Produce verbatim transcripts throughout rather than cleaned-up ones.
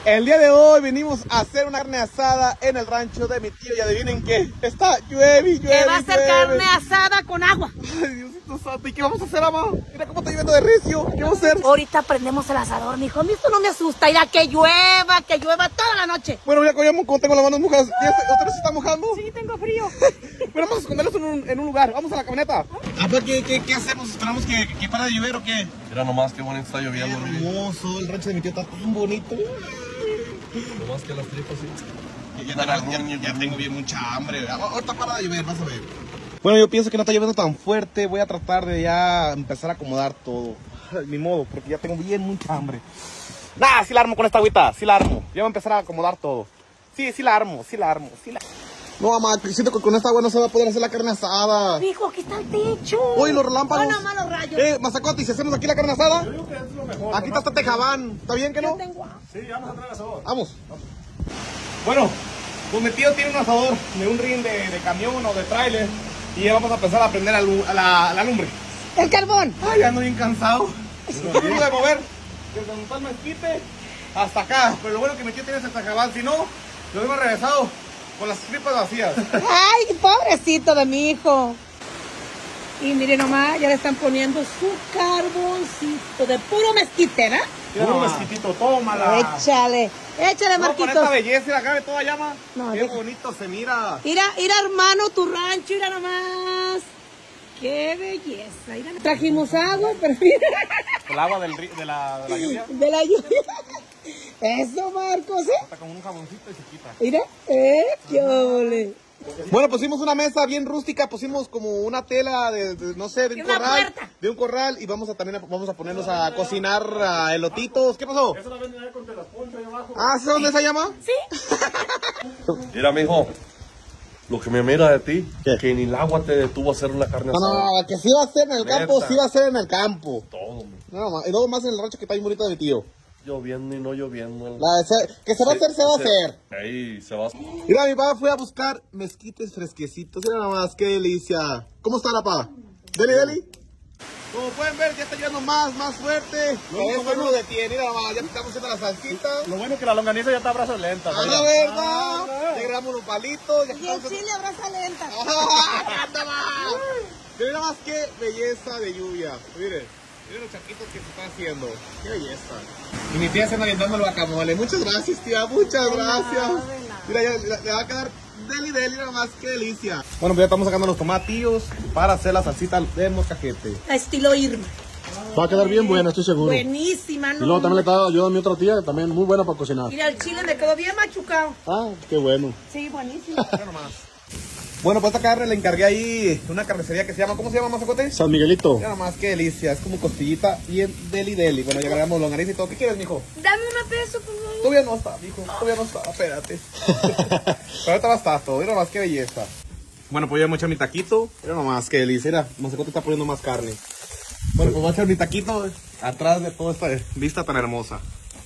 El día de hoy venimos a hacer una carne asada en el rancho de mi tío y adivinen qué, está llueve y llueve. Que va a ser llueve. carne asada con agua. Ay, Diosito santo, ¿y qué vamos a hacer, ama? Mira cómo está lloviendo de recio, ¿qué vamos a hacer? Ahorita prendemos el asador, mijo. A mí esto no me asusta. Irá que llueva, que llueva toda la noche. Bueno, mira, como tengo las manos mojadas, ¿otra vez se está mojando? Sí, tengo frío. Bueno, vamos a esconderlos en un, en un lugar, vamos a la camioneta. Ah, pues, ¿qué, qué, qué hacemos? ¿Esperamos que, que para de llover o qué? Mira nomás qué bonito está lloviendo. Qué hermoso, el rancho de mi tío está tan bonito. Nomás que las tripas sí. Ya, ya, ya, ya tengo bien mucha hambre. Ahorita para de llover, vas a ver. Bueno, yo pienso que no está lloviendo tan fuerte. Voy a tratar de ya empezar a acomodar todo. Ni modo, porque ya tengo bien mucha hambre. Nah, sí la armo con esta agüita, sí la armo. Ya voy a empezar a acomodar todo. Sí, sí la armo, sí la armo, sí la... No, mamá, siento que con esta agua no se va a poder hacer la carne asada. Mijo, aquí está el techo. Uy, los relámpagos. No, no, los rayos. Eh, Mazacote, ¿y si hacemos aquí la carne asada? Yo digo que es lo mejor. Aquí está este tejabán. ¿Está bien que no? Yo tengo... Sí, vamos a traer asador. Vamos. Bueno, pues mi tío tiene un asador de un ring de, de camión o de tráiler y ya vamos a empezar a prender a la, a la lumbre. El carbón. Ay, ando bien cansado. No me pude mover desde donde está el mezquite hasta acá. Pero lo bueno que mi tío tiene ese tejabán, si no, lo hemos regresado con las tripas vacías. Ay, pobrecito de mi hijo. Y miren nomás, ya le están poniendo su carboncito de puro mezquite, ¿verdad? Puro mezquitito, tómala. Échale, échale, No, con Marquitos. esta belleza y la cabe toda llama. No, qué deja. bonito se mira. Mira, mira, hermano, tu rancho, mira nomás. Qué belleza. Mira, trajimos agua, pero mira. El agua del, ri- de, la, de la lluvia De la lluvia. Eso, Marcos, ¿eh? está como un jaboncito y se quita. Mira, eh, qué ole. Bueno, pusimos una mesa bien rústica, pusimos como una tela de, de, no sé, de un Una corral, puerta. de un corral y vamos a también vamos a ponernos a cocinar uh, elotitos. ¿Qué pasó? Eso la venden ahí con las ponchas ahí abajo. Ah, ¿sí dónde se llama? Sí. Mira, mijo. Lo que me mira de ti, ¿Qué? que ni el agua te detuvo a hacer una carne No, asada. no, no, que sí va a ser en el campo, Neta. sí va a ser en el campo. Todo, mijo. No, ma- y luego más en el rancho que está bien bonito de mi tío. Lloviendo y no lloviendo. La, se- que se va a hacer, se va a hacer. Ahí se va. Mira, mi papá fue a buscar mezquites fresquecitos. Mira nada más, qué delicia. ¿Cómo está la pa? Deli, deli. Como pueden ver, ya está llegando más, más fuerte. Esto no detiene, mira nada más, ya estamos haciendo la salsita. Lo bueno es que la longaniza ya está a brazos lentas. Ah, la verdad. Ya agregamos los palitos. Ya Y el estamos... chile abraza lenta. ¡Ah, anda más! Mira nada más qué belleza de lluvia. Miren, miren los charquitos que se están haciendo. Qué belleza. Y mi tía se anda avientando el guacamole. Muchas gracias, tía. Muchas gracias. Mira, ya le, le va a quedar deli deli, nada más qué delicia. Bueno, pues ya estamos sacando los tomatillos para hacer la salsita de molcajete. A estilo Irma. Va a quedar bien buena, estoy seguro. Buenísima, Y ¿no? luego también le estaba ayudando a mi otra tía, también muy buena para cocinar. Mira, el chile me quedó bien machucado. Ah, qué bueno. Sí, buenísimo. Mira nomás. Bueno, pues esta carne le encargué ahí una carnicería que se llama, ¿cómo se llama, Mazacote? San Miguelito. Mira nomás qué delicia, es como costillita bien deli deli. Bueno, ya agregamos longaniza y todo. ¿Qué quieres, mijo? Dame una peso, por favor. Todavía no está, mijo, todavía no está, espérate. Pero ahorita va a estar todo, mira nomás qué belleza. Bueno, pues ya voy a echar mi taquito. Mira nomás qué delicia, mira, Mazacote está poniendo más carne. Bueno, pues voy a echar mi taquito atrás de toda esta vista tan hermosa.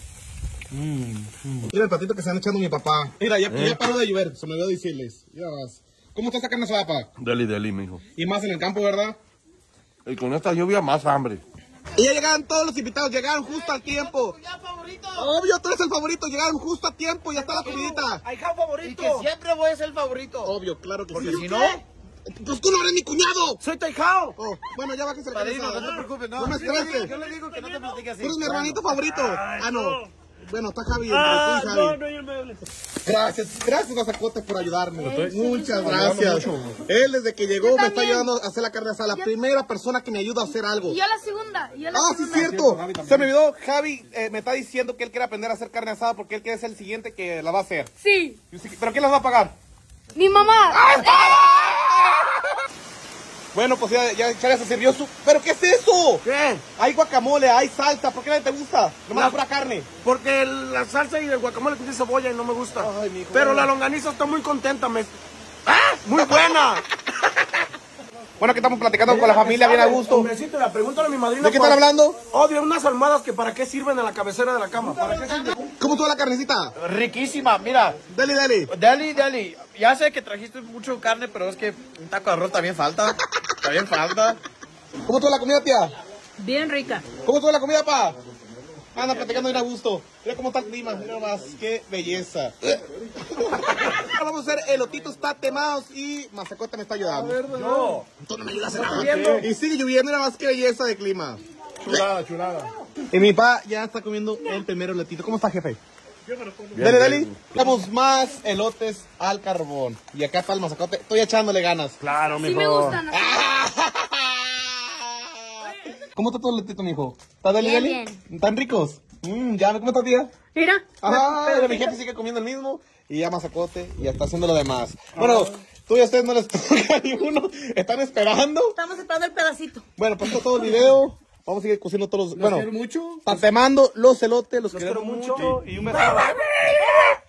Mm, mm. Mira el platito que se han echando mi papá. Mira, ya, ya paró de llover, se me olvidó decirles. Mira más. ¿Cómo está esa carne asada, papá? Deli, deli, mijo. Y más en el campo, ¿verdad? Y con esta lluvia más hambre. Y ya llegaron todos los invitados, llegaron justo al tiempo. Obvio, tú eres el favorito, llegaron justo a tiempo, ya está la comidita. Hay favorito. Y que siempre voy a ser el favorito. Obvio, claro que Porque sí. si no, Pues tú no eres mi cuñado. soy Taijao. Oh, bueno, ya bájese la carne Padrino, asada. no te preocupes, no. No me Yo le digo- estreses. Yo le digo que no te platiques así. Tú eres mi hermanito favorito. Ah, no. Bueno, está Javi, entre Ah, tú y no, Javi. no, yo me hables. Gracias, gracias Mazacote por ayudarme. Muchas gracias. Él desde que llegó me está también. ayudando a hacer la carne asada. La primera persona que me ayuda a hacer algo. Y yo la segunda. Y yo la Ah, sí, segunda. cierto. Se me olvidó, Javi eh, me está diciendo que él quiere aprender a hacer carne asada porque él quiere ser el siguiente que la va a hacer. Sí. Yo sí que- ¿Pero quién las va a pagar? Mi mamá. Bueno, pues ya, ya, ya se sirvió su... ¿Pero qué es eso? ¿Qué? Hay guacamole, hay salsa. ¿Por qué no te gusta? Nomás La- pura carne. Porque la salsa y el guacamole tiene cebolla y no me gusta. Ay, mijo, Pero bueno. la longaniza está muy contenta. Me... ¡Ah! ¡Muy buena! Bueno, que estamos platicando con la familia bien a gusto. Hombrecito, la pregúntale a mi madrina. ¿De qué están hablando? Oh, de unas almohadas que para qué sirven en la cabecera de la cama. ¿Para qué sirven? ¿Cómo estuvo la carnecita? Riquísima, mira. Deli, deli. Deli, Deli. Ya sé que trajiste mucho carne, pero es que un taco de arroz también falta. También falta. ¿Cómo estuvo la comida, tía? Bien rica. ¿Cómo estuvo la comida, pa? Anda platicando bien a gusto. Mira cómo está el clima, mira más, qué belleza. Ahora vamos a hacer elotitos tatemados y Mazacote me está ayudando. No. Tú no me ayudas en nada. Y sigue lloviendo, mira más, qué belleza de clima. Chulada, chulada. Y mi papá ya está comiendo el primer elotito. ¿Cómo está, jefe? Bien, Dale, dale. bien. Damos más elotes al carbón. Y acá está el Mazacote. Estoy echándole ganas. Claro, Sí mijo. me gustan. ¿Cómo está todo el elotito, mijo? ¿Está deli, Bien, deli? bien. ¿Están ricos? Mmm, ya, ¿cómo está, tía? Mira. Ajá, pero mi jefe sigue comiendo el mismo. Y ya Mazacote y ya está haciendo lo demás. Bueno, tú y a ustedes no les toca ni uno. Están esperando. Estamos esperando el pedacito. Bueno, pues esto es todo el video. Vamos a seguir cociendo todos los... Los Bueno, quiero mucho. tatemando los elotes. Los, Los queremos quiero mucho. mucho y un beso.